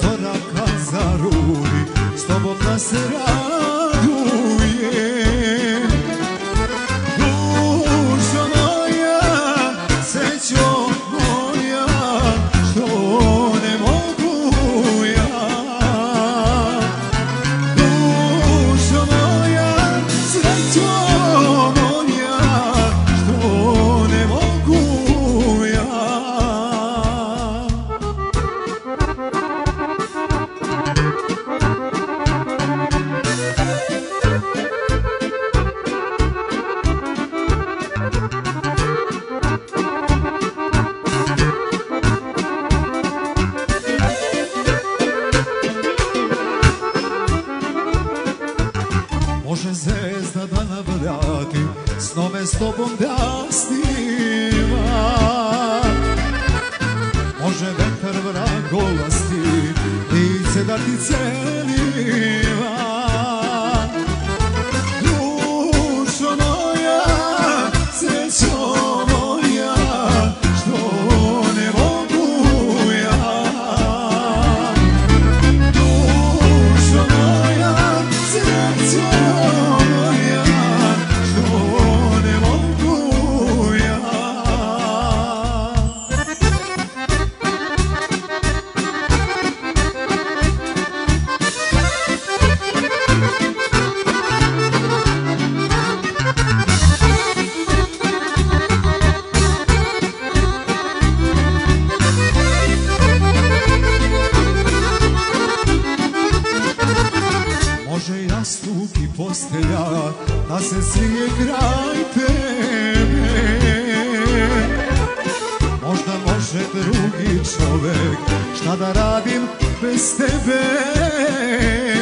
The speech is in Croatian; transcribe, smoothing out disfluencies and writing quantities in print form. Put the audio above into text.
soraka zarudi, s tobom da se radujem. Dušo moja, srećo moja, što ne mogu ja. Dušo moja, srećo moja, što ne mogu ja. Može zvezda da navrati, snove s tobom da sniva. Može vetar vragolasti, lice da ti celiva. Dušo moja, srećo moja, što ne mogu ja. Dušo moja, srećo moja, što ne mogu ja. Može jastuk i postelja da se slije kraj tebe. Možda može drugi čovek, šta da radim bez tebe.